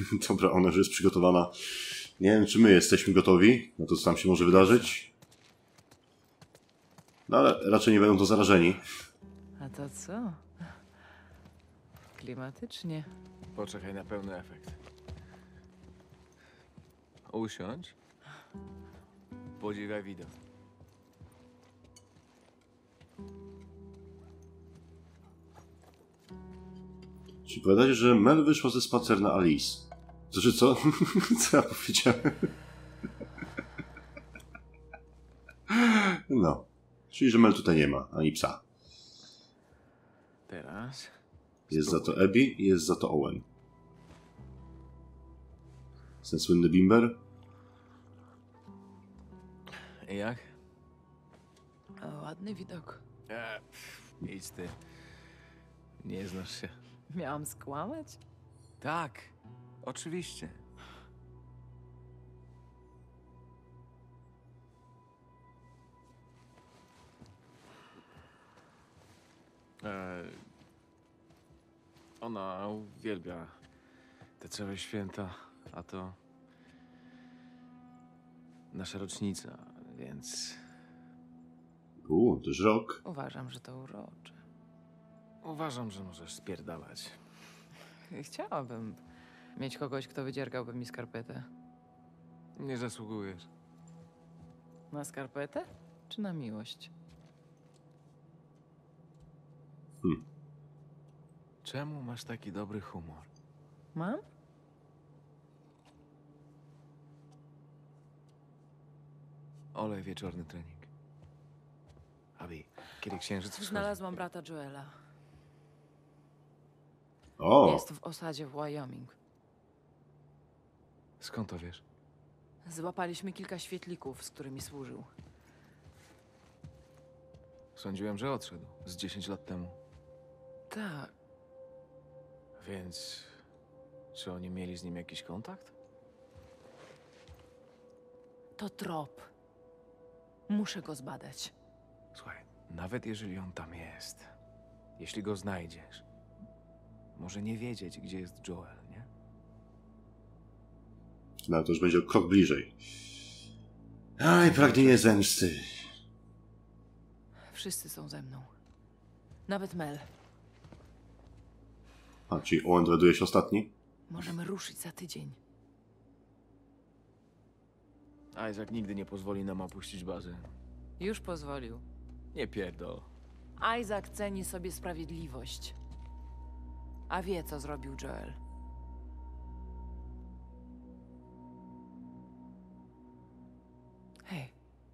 Dobra, ona już jest przygotowana. Nie wiem, czy my jesteśmy gotowi na to, co tam się może wydarzyć. No ale raczej nie będą to zarażeni. A to co? Klimatycznie. Poczekaj na pełny efekt. Usiądź. Podziwiaj widok. Czy powiedzieć, że Mel wyszła ze spacer na Alice? Znaczy co? Co ja powiedziałem? No. Czyli, że Mel tutaj nie ma, ani psa. Teraz... Jest za to Abby i jest za to Owen. Ten słynny bimber. Jak? O, ładny widok. Idź ty. Nie znasz się. Miałam skłamać? Tak, oczywiście. Ona uwielbia te całe święta, a to nasza rocznica, więc To już rok. Uważam, że to urocze. uważam, że możesz spierdalać. Chciałabym mieć kogoś, kto wydziergałby mi skarpetę. Nie zasługujesz. Na skarpetę? Czy na miłość? Czemu masz taki dobry humor? Mam? Olej wieczorny trening. Abi, kiedy księżyc wschodzi? Znalazłam brata Joela. O! Jest w osadzie w Wyoming. Skąd to wiesz? Złapaliśmy kilka świetlików, z którymi służył. Sądziłem, że odszedł z 10 lat temu. Tak. Więc... czy oni mieli z nim jakiś kontakt? To trop. Muszę go zbadać. Słuchaj, nawet jeżeli on tam jest, jeśli go znajdziesz, może nie wiedzieć, gdzie jest Joel, nie? No to już będzie o krok bliżej. Aj, pragnienie zemsty. Wszyscy są ze mną. Nawet Mel. A, czyli Owen dowiaduje się ostatni? Możemy ruszyć za tydzień. Isaac nigdy nie pozwoli nam opuścić bazy. Już pozwolił. Nie pierdol. Isaac ceni sobie sprawiedliwość. A wie, co zrobił Joel. Hej.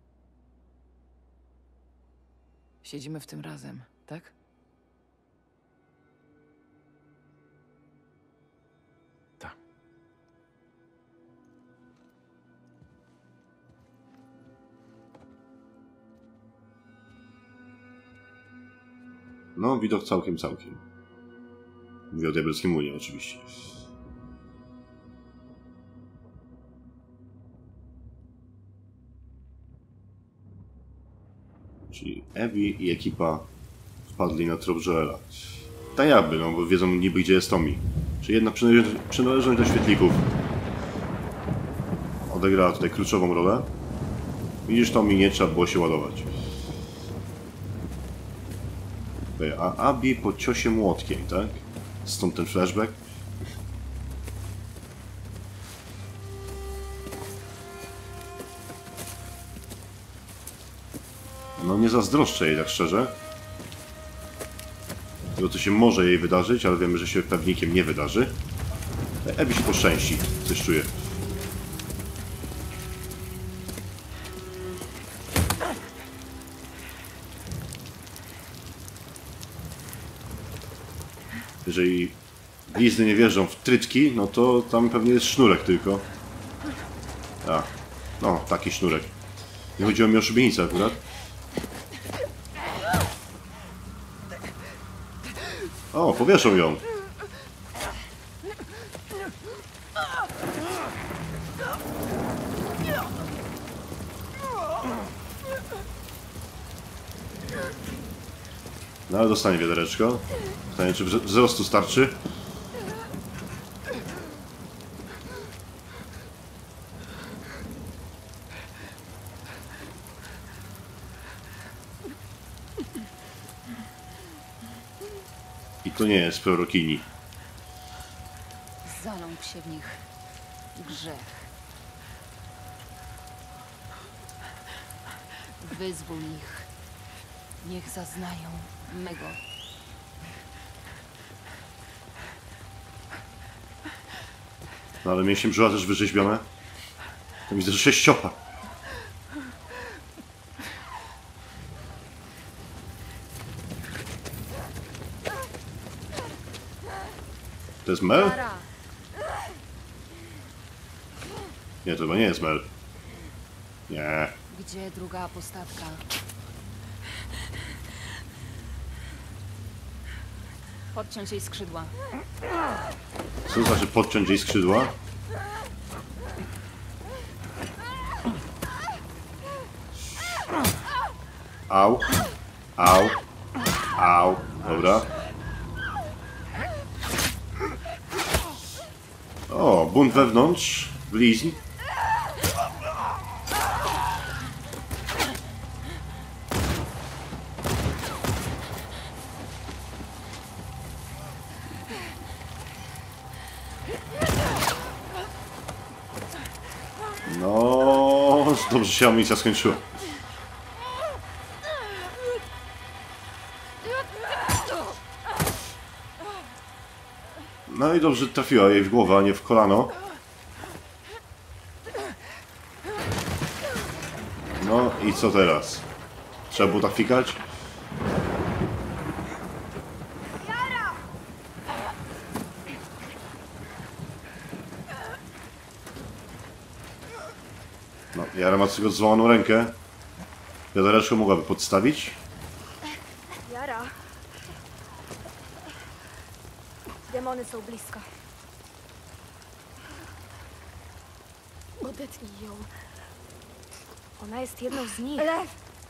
Siedzimy w tym razem, tak? Tak. No, widok całkiem. Mówię o diabelskim Unie, oczywiście. Czyli Abby i ekipa wpadli na trop Joela. Tak jakby, no bo wiedzą niby gdzie jest Tommy. Czyli jedna przynależność do świetlików odegrała tutaj kluczową rolę. Widzisz, Tommy, nie trzeba było się ładować. A Abby po ciosie młotkiem, tak? Stąd ten flashback. No nie zazdroszczę jej tak szczerze. Tego co się może jej wydarzyć, ale wiemy, że się pewnikiem nie wydarzy. Abby się poszczęści, coś czuję. Jeżeli glizdy nie wjeżdżą w trytki, no to tam pewnie jest sznurek tylko. A, no, taki sznurek. Nie chodziło mi o szubienicę akurat. O, powieszą ją. No ale dostanie wiadereczko. Pytanie, czy wzrostu starczy? to nie jest prorokini. Zaląkł się w nich grzech. Wyzwól ich. Niech zaznają mego. No ale mięśnie brzucha też wyrzeźbione. To widzę, że 6. To jest Mel? Nie, to chyba nie jest Mel. Nie. Gdzie druga postawka? Podciąć jej skrzydła. Co to znaczy podciąć jej skrzydła? Au. Au. Au. Dobra. O, bunt wewnątrz. Blizn. No, dobrze się amunicja skończyła. No i dobrze trafiła jej w głowę, a nie w kolano. No i co teraz? Trzeba było tak fikać? No, Jara ma tylko złamaną rękę. Wiadereczko mogłaby podstawić. Jara. Demony są blisko. Odetnij ją. Ona jest jedną z nich. Lew!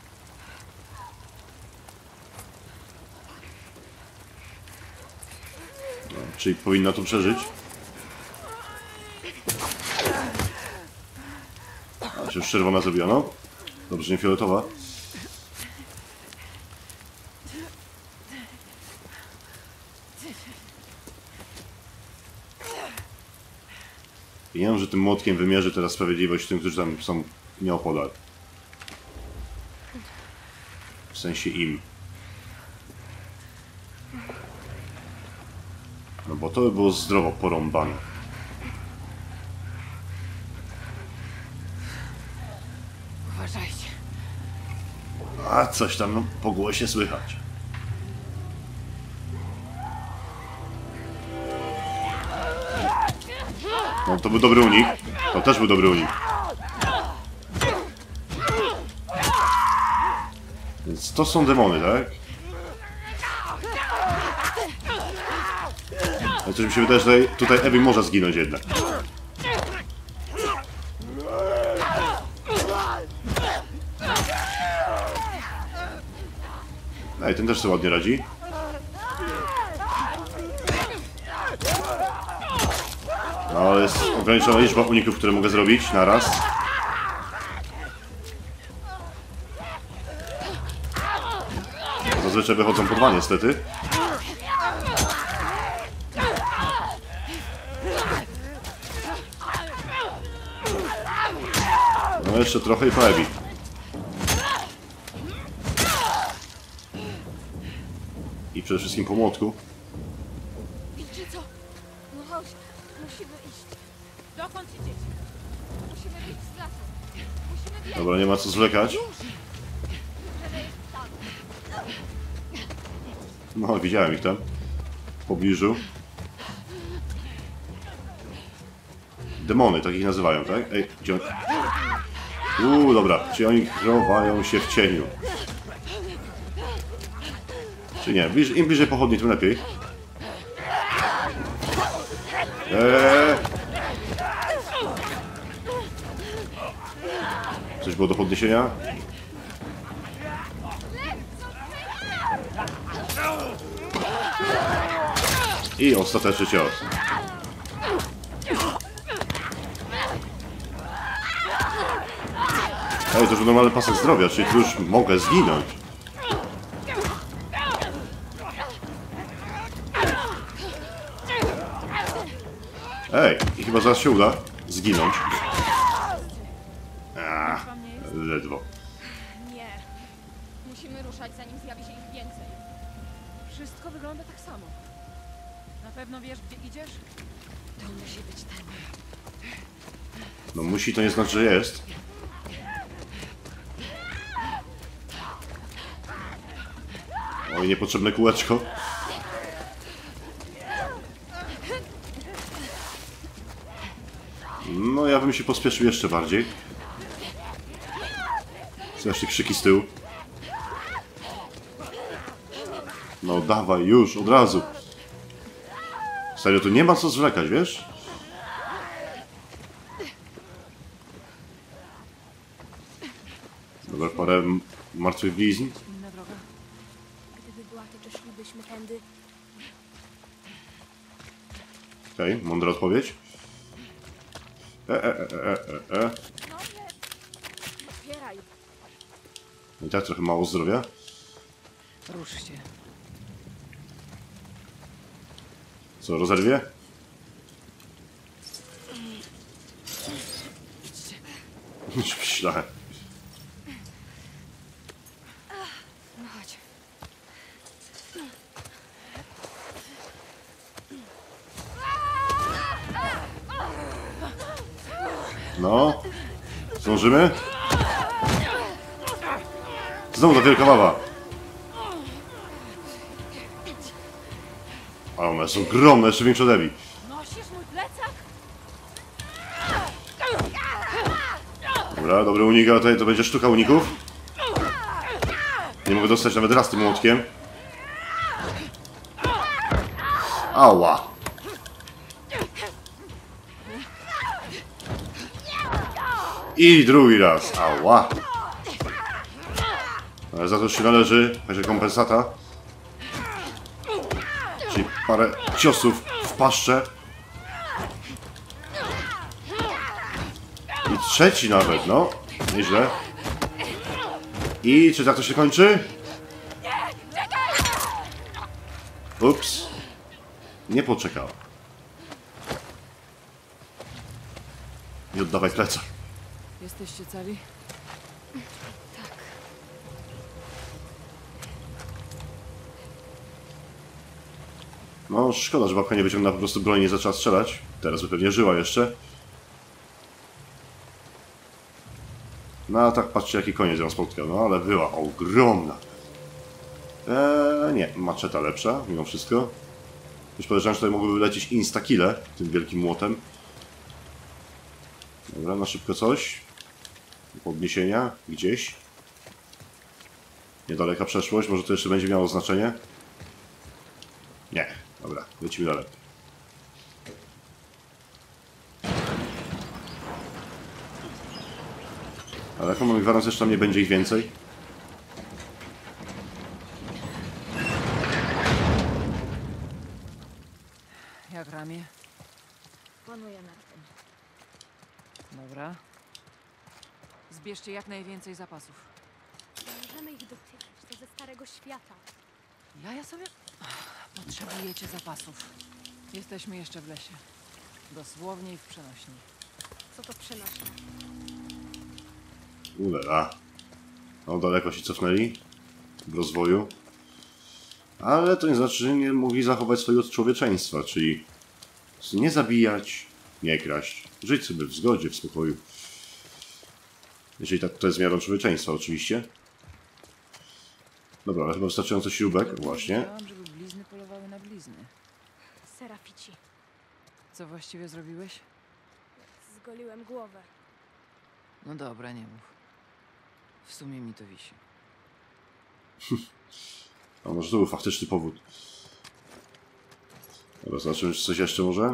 No, czyli powinna to przeżyć. A się już czerwona zrobiła, no. Dobrze, nie fioletowa. I nie wiem, że tym młotkiem wymierzy teraz sprawiedliwość tym, którzy tam są nieopodal. W sensie im. No bo to by było zdrowo porąbane. Uważajcie. A coś tam no, po głosie słychać. No to był dobry unik. To też był dobry unik. Więc to są demony, tak? Ale coś mi się wydaje, że tutaj Abby może zginąć jednak. Ej, ten też sobie ładnie radzi. No, ale jest ograniczona liczba uników, które mogę zrobić na raz. Zazwyczaj wychodzą po 2 niestety. No jeszcze trochę i po Abby. I przede wszystkim po młotku. Wiecie co? No chodź, musimy iść. Dokąd idziecie? Musimy wyjść z lasu. Musimy biec. Dobra, nie ma co zwlekać. No, widziałem ich tam. W pobliżu. Demony, tak ich nazywają, tak? Ej, gdzie on... dobra, czy oni chowają się w cieniu? Czy nie? Im bliżej pochodni, tym lepiej. Coś było do podniesienia? I ostateczny cios. Ej, to już normalny pasek zdrowia, czyli tu już mogę zginąć. Ej, i chyba zaraz się uda zginąć. Ledwo. Nie. Musimy ruszać, zanim zjawi się ich więcej. Wszystko wygląda tak samo. Na pewno wiesz, gdzie idziesz? To musi być ten. No musi to nie znaczy, że jest. Oj, niepotrzebne kółeczko. No ja bym się pospieszył jeszcze bardziej. Słyszę krzyki z tyłu. No dawaj już, od razu. Serio, tu nie ma co zwlekać, wiesz? Dobra, parę martwych blizn. Inna droga. Gdyby była, to czy szlibyśmy tędy? Okej, mądra odpowiedź. No nie. Otwieraj. I tak trochę mało zdrowia. Rusz się. Co, rozerwie? Już myślałem. No chodź. No. Zdążymy? Znowu ta wielka baba. A one są ogromne, jeszcze większe od Ebi. Nosisz mój plecak? Dobra, dobry unik, a tutaj to będzie sztuka uników. Nie mogę dostać nawet raz tym młotkiem. Ała. I drugi raz. Ała. Ale za to się należy jakaś rekompensata. Czyli parę ciosów w paszczę. I trzeci nawet, no. Nieźle. I czy tak to się kończy? Ups. Nie poczekała. Nie oddawaj plecak. Jesteście cali? No, szkoda, że babka nie wyciągnęła po prostu broni i nie zaczęła strzelać. Teraz by pewnie żyła jeszcze. No, a tak patrzcie, jaki koniec ją spotkał. No, ale była ogromna. Nie, maczeta lepsza, mimo wszystko. Już podejrzewam, że tutaj mogłyby lecieć instakile tym wielkim młotem. Dobra, na szybko coś. Podniesienia, gdzieś. Niedaleka przeszłość, może to jeszcze będzie miało znaczenie. Nie, dobra, lecimy dalej. Ale jaką mamy gwarancję, że tam nie będzie ich więcej? Jak ramię? Planuję nad tym. Dobra. Zbierzcie jak najwięcej zapasów. Nie możemy ich dotykać. To ze starego świata. Ja sobie... Potrzebujecie zapasów. Jesteśmy jeszcze w lesie. Dosłownie i w przenośni. Co to przenośnie? Ulela. No, daleko się cofnęli w rozwoju. Ale to nie znaczy, że nie mogli zachować swojego człowieczeństwa, czyli nie zabijać, nie kraść, żyć sobie w zgodzie, w spokoju. Jeżeli tak, to jest miarą człowieczeństwa, oczywiście. Dobra, ale chyba wystarczająco śrubek, właśnie. Wiedziałam, żeby blizny polowały na blizny. Serafici. Co właściwie zrobiłeś? Zgoliłem głowę. No dobra, nie mów. W sumie mi to wisi. A może to był faktyczny powód. Dobra, zobaczymy, czy coś jeszcze może?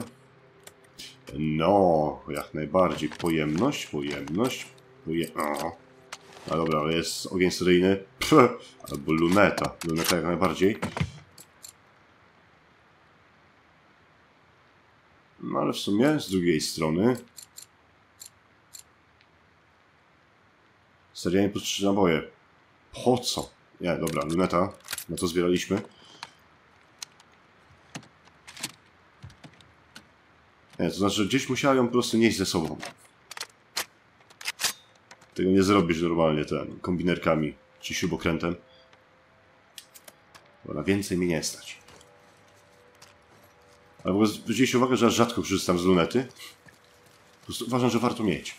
No, jak najbardziej. Pojemność. O. A dobra, ale jest ogień seryjny. Pff, albo luneta. Luneta jak najbardziej. No ale w sumie z drugiej strony serialnie po 3 naboje. Po co? Nie, dobra, luneta. Na to zbieraliśmy. Nie, to znaczy, że gdzieś musiałem ją po prostu nieść ze sobą. Tego nie zrobisz normalnie kombinerkami czy śrubokrętem. Bo na więcej mnie nie stać. Ale w ogóle zwróćcie uwagę, że aż rzadko korzystam z lunety. Po prostu uważam, że warto mieć.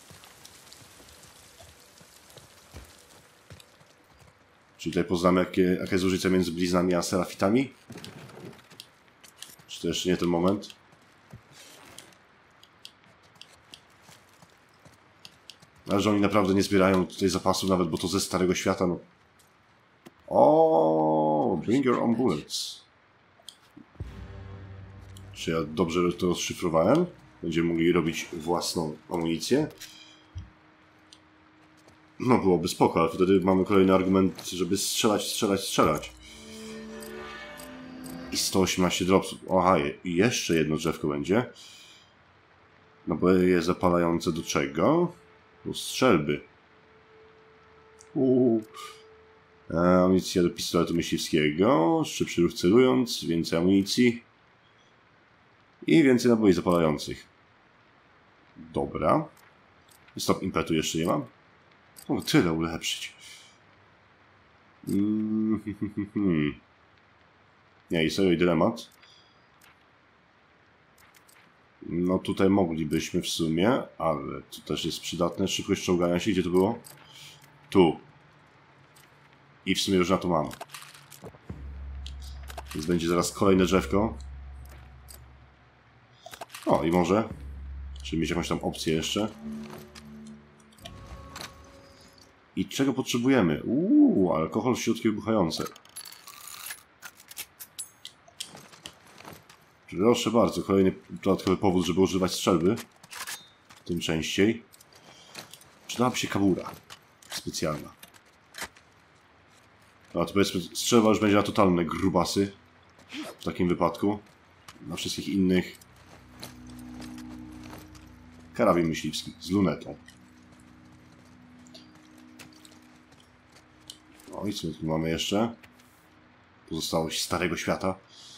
Czyli tutaj poznamy, jaka jest różnica między bliznami a serafitami? Czy to jeszcze nie ten moment? Ale że oni naprawdę nie zbierają tutaj zapasów nawet, bo to ze Starego Świata, no. O, bring your own bullets. Czy ja dobrze to rozszyfrowałem? Będziemy mogli robić własną amunicję. No byłoby spoko, ale wtedy mamy kolejny argument, żeby strzelać. I 118 dropsów. Aha, i jeszcze jedno drzewko będzie. Naboje zapalające do czego? Do strzelby. Amunicja do pistoletu myśliwskiego. Szybszy ruch celując. Więcej amunicji. I więcej naboi zapalających. Dobra. Stop impetu jeszcze nie mam. O, tyle ulepszyć. Nie, i serio, i dylemat. No tutaj moglibyśmy w sumie, ale to też jest przydatne. Szybkość czołgania się, gdzie to było? Tu. I w sumie już na to mam. Więc będzie zaraz kolejne drzewko. O, i może. Czy mieć jakąś tam opcję jeszcze. I czego potrzebujemy? Alkohol, środki wybuchające. Proszę bardzo, kolejny dodatkowy powód, żeby używać strzelby. Tym częściej. Przydałaby się kabura. Specjalna. No to powiedzmy, strzelba już będzie na totalne grubasy. W takim wypadku. Na wszystkich innych. Karabin myśliwski z lunetą. No i co tu mamy jeszcze? Pozostałość Starego Świata.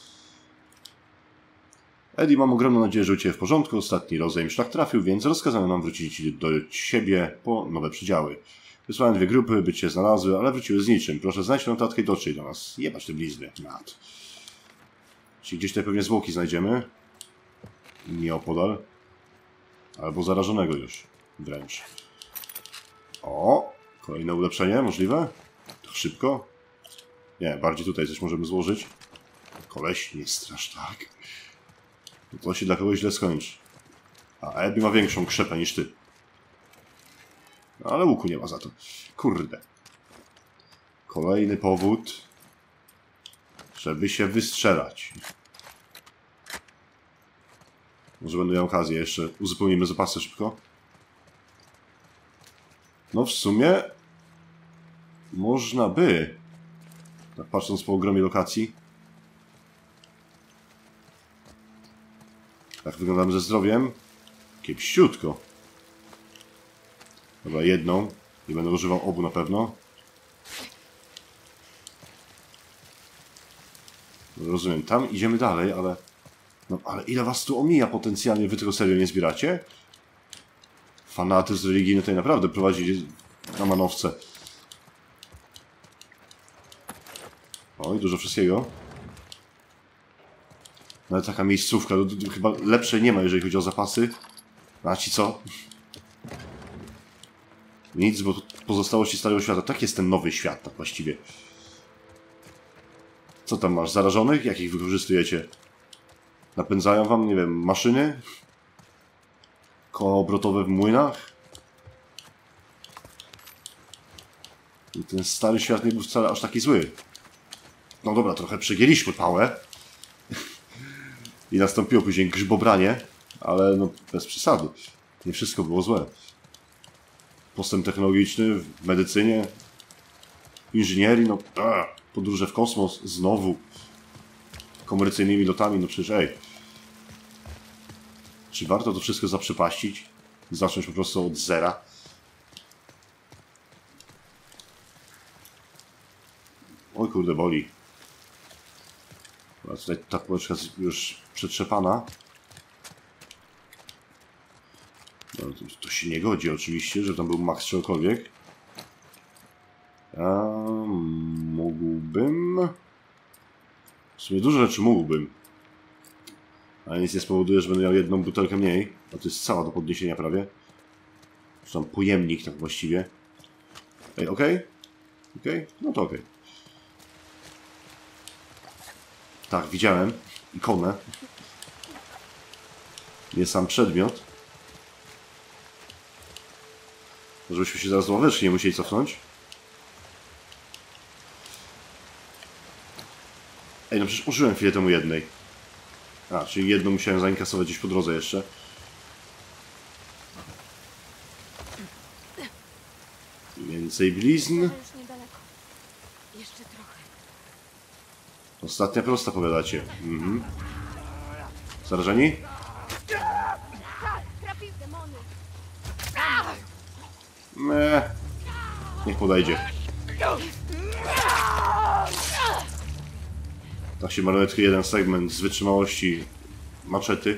Eddie, mam ogromną nadzieję, że u Ciebie w porządku. Ostatni rozejm szlak trafił, więc rozkazano nam wrócić do siebie po nowe przydziały. Wysłałem 2 grupy, by Cię znalazły, ale wróciły z niczym. Proszę znajdź notatkę i dotrzyj do nas. Jebać te blizny. Mat. Czyli gdzieś tutaj pewnie zwłoki znajdziemy. Nieopodal. Albo zarażonego już. Wręcz. O! Kolejne ulepszenie możliwe? Tak szybko? Nie, bardziej tutaj coś możemy złożyć. Koleś, nie strasz tak. To się dla kogoś źle skończy. A Abby ma większą krzepę niż ty. No, ale łuku nie ma za to. Kurde. Kolejny powód, żeby się wystrzelać. Może będę miał okazję jeszcze. Uzupełnimy zapasy szybko. No w sumie można by. Tak patrząc po ogromie lokacji. Tak wyglądamy ze zdrowiem. Kiepściutko. Dobra, jedną. Nie będę używał obu na pewno. Rozumiem, tam idziemy dalej, ale... No, ale ile was tu omija potencjalnie? Wy tego serio nie zbieracie? Fanatyzm religijny tutaj naprawdę prowadzi na manowce. Oj, dużo wszystkiego. No ale taka miejscówka, to chyba lepszej nie ma, jeżeli chodzi o zapasy. A ci co? Nic, bo pozostałości Starego Świata. Tak jest ten nowy świat, tak właściwie. Co tam masz? Zarażonych? Jakich wykorzystujecie? Napędzają wam, nie wiem, maszyny? Koła obrotowe w młynach? I ten Stary Świat nie był wcale aż taki zły. No dobra, trochę przegięliśmy pałę. I nastąpiło później grzbobranie, ale no bez przesady. Nie wszystko było złe. Postęp technologiczny w medycynie, inżynierii, no podróże w kosmos, znowu komercyjnymi lotami, no przecież ej. Czy warto to wszystko zaprzepaścić? Zacząć po prostu od zera? Oj kurde, boli. A tutaj ta kółeczka jest już przetrzepana. No, to się nie godzi oczywiście, że tam był Max czegokolwiek. A mógłbym... W sumie dużo rzeczy mógłbym. Ale nic nie spowoduje, że będę miał jedną butelkę mniej. A to jest cała do podniesienia prawie. Czy tam pojemnik tak właściwie. Ej, okej? Okej? No to okej. Tak, widziałem ikonę. Nie sam przedmiot. Żebyśmy się zaraz do ławeczki nie musieli cofnąć. Ej, no przecież użyłem chwilę temu jednej. A, czyli jedną musiałem zainkasować gdzieś po drodze jeszcze. Więcej blizn. Już niedaleko. Jeszcze trochę. Ostatnia prosta, powiadacie. Mhm. Zarażeni? Trafił demony. Niech podejdzie. Tak się maluje tylko jeden segment z wytrzymałości maczety.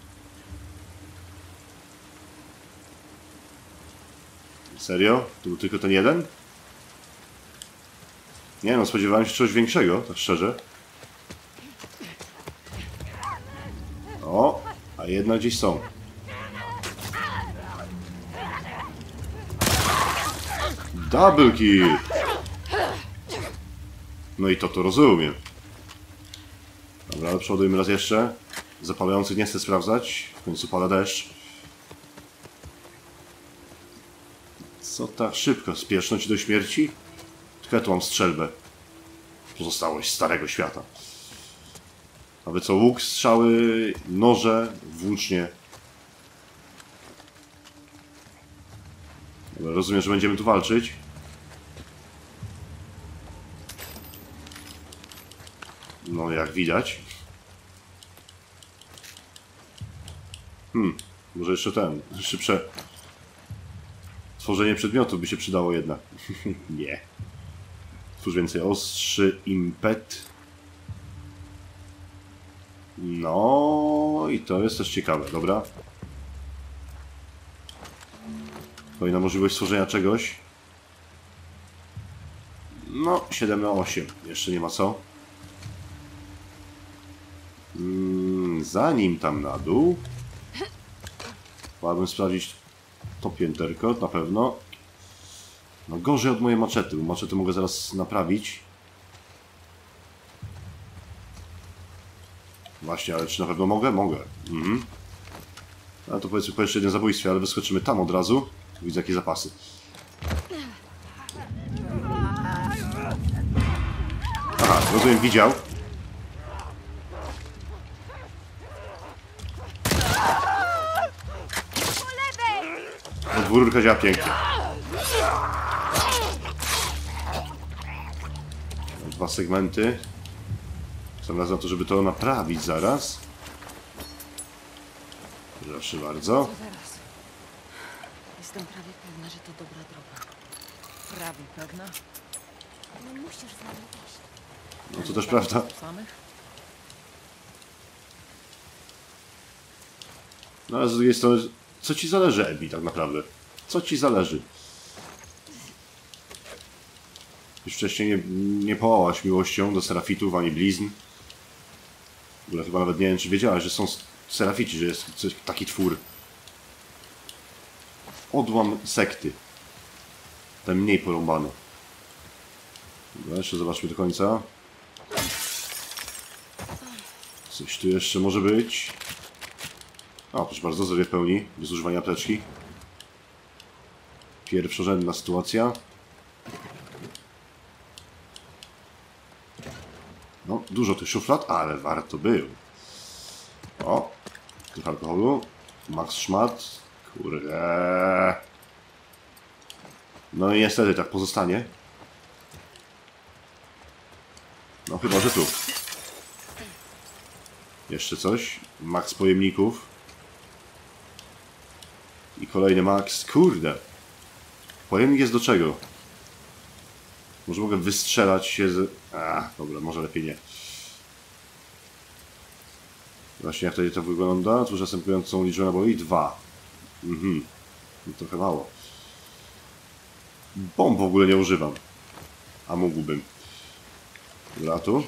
Serio? To był tylko ten jeden? Nie no, spodziewałem się czegoś większego, tak szczerze. O, a jednak gdzieś są. Double kill! No i to rozumiem. Dobra, ale przewodujmy raz jeszcze. Zapalających nie chcę sprawdzać. W końcu pada deszcz. Co tak szybko? Spiesznąć do śmierci? Tylko ja tu mam strzelbę. Pozostałość Starego Świata. A wy co? Łuk, strzały, noże, włócznie. Dobra, rozumiem, że będziemy tu walczyć. No, jak widać. Może jeszcze szybsze tworzenie przedmiotu by się przydało jednak. Nie. Twórz więcej ostrzy, impet. No i to jest też ciekawe, dobra. Kolejna możliwość stworzenia czegoś. No, 7 na 8. Jeszcze nie ma co. Zanim tam na dół, chciałbym sprawdzić to pięterko, na pewno. No gorzej od mojej maczety, bo maczetę mogę zaraz naprawić. Właśnie, ale czy na pewno mogę? Mogę. A to powiedzmy po jeszcze jednym zabójstwie, ale wyskoczymy tam od razu. Widzę jakie zapasy. Aha, rozumiem, widział. Dwururka działa pięknie. Dwa segmenty. Sam raz na to, żeby to naprawić zaraz. Proszę bardzo. Co teraz? Jestem prawie pewna, że to dobra droga. Prawie pewna? Nie musisz z nami iść. No to też prawda. Samych? No ale z drugiej strony, co ci zależy, Ebi, tak naprawdę? Co ci zależy? Już wcześniej nie połałaś miłością do serafitów ani blizn. W ogóle chyba nawet nie wiem, czy wiedziałaś, że są serafici, że jest taki twór. Odłam sekty. Ten mniej porąbany. Dobra, jeszcze zobaczmy do końca. Coś tu jeszcze może być. O, proszę bardzo, zdrowie w pełni, bez używania apteczki. Pierwszorzędna sytuacja. No, dużo tych szuflad, ale warto było. O, trochę alkoholu. Max szmat. Kurde. No i niestety tak pozostanie. No chyba, że tu. Jeszcze coś. Max pojemników. I kolejny max. Kurde. Pojemnik jest do czego? Może mogę wystrzelać się z... dobra, może lepiej nie. Właśnie jak to wygląda? Twórz następującą liczbę naboi? 2. Trochę mało. Bomb w ogóle nie używam. A mógłbym. Dobra, tu.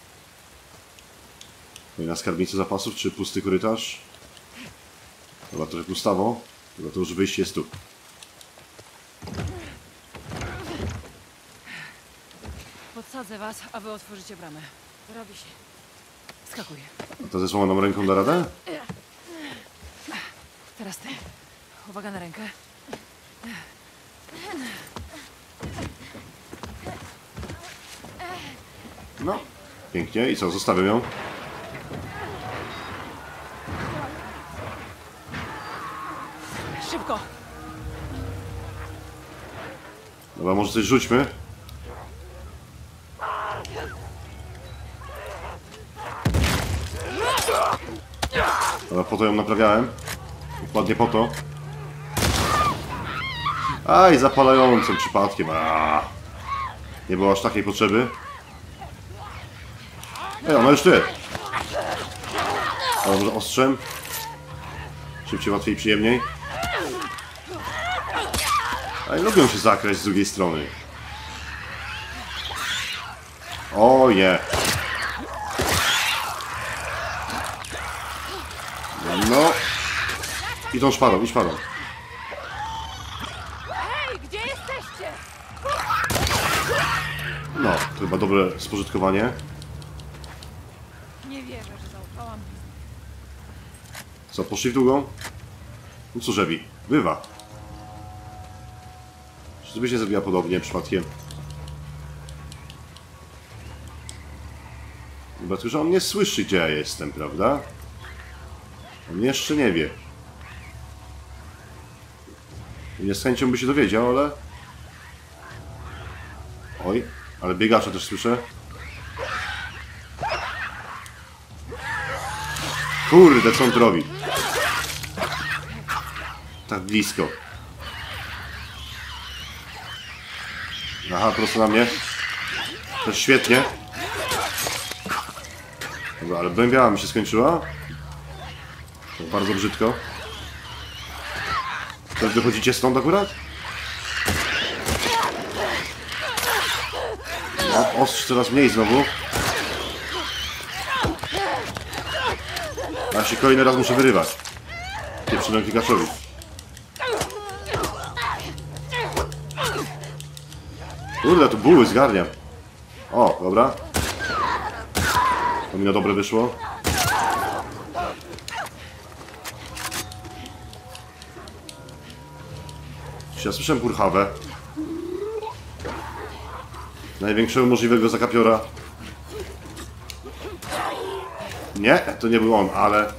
Kolejna skarbnica zapasów, czy pusty korytarz? Dobra, trochę pustawo. Dobra, to już wyjście jest tu. Podsadzę was, a wy otworzycie bramę. Robi się. Skakuj. A ta ze złamaną ręką da radę? Teraz ty. Uwaga na rękę. No. Pięknie. I co, zostawię ją? Szybko! Dobra, może coś rzućmy. Dobra, po to ją naprawiałem. Dokładnie po to. Aj, zapalającym przypadkiem. Nie było aż takiej potrzeby. Ej, ona już tu jest. Ale może ostrzem? Szybciej, łatwiej, przyjemniej. Ale lubią się zakraść z drugiej strony. O nie. No. I tą szpadą, i szpadą. Hej, gdzie jesteście? No, to chyba dobre spożytkowanie. Nie wierzę, że zaufałam. Co, poszli w długą? No cóż, Ewi, bywa. Czy ty byś nie zrobiła podobnie przypadkiem? Chyba tylko, że on nie słyszy, gdzie ja jestem, prawda? On jeszcze nie wie. Nie z chęcią by się dowiedział, ale... Oj, ale biegacza też słyszę. Kurde, co on tu robi? Tak blisko. Aha, prosto na mnie. To świetnie. Dobra, ale bębiała mi się skończyła. To bardzo brzydko. To wychodzicie stąd akurat? No, ostrz coraz mniej znowu. Ja się kolejny raz muszę wyrywać. Pieprzonemu klikaczowi. Kurde, tu buły zgarniam. O, dobra. To mi na dobre wyszło. Ja słyszę kurchawę. Największego możliwego zakapiora. Nie, to nie był on, ale...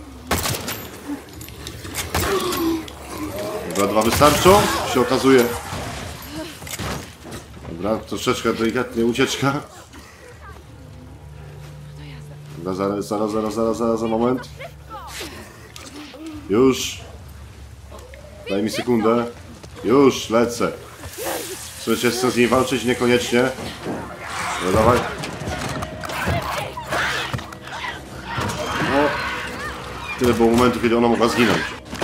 Dobra, dwa wystarczą, się okazuje. Dobra, troszeczkę delikatnie ucieczka. Dobra, zaraz, za moment. Już. Daj mi sekundę. Już, lecę. Słuchajcie, chcę z niej walczyć? Niekoniecznie. No dawaj. No. Tyle było momentów, kiedy ona mogła zginąć.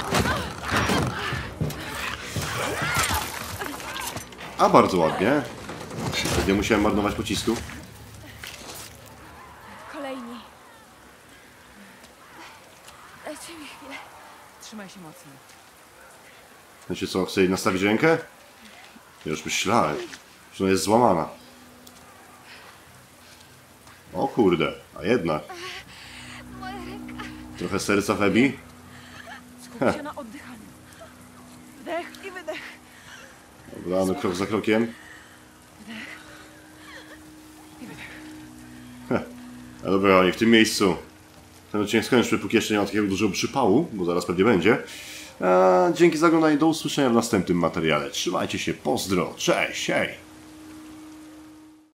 A bardzo ładnie. Nie musiałem marnować pocisku. Kolejni. Dajcie mi chwilę. Trzymaj się mocno. Wiecie co, chcę jej nastawić rękę? Ja już myślałem, że ona jest złamana. O kurde, a jednak. Trochę serca w Ebi. Skup się na oddychaniu. Wdech i wydech. Dobra, no krok za krokiem. A dobra, oni w tym miejscu. Ten odcinek skończmy, póki jeszcze nie ma takiego dużego przypału, bo zaraz pewnie będzie. Dzięki za oglądanie, do usłyszenia w następnym materiale. Trzymajcie się, pozdro, cześć, hej!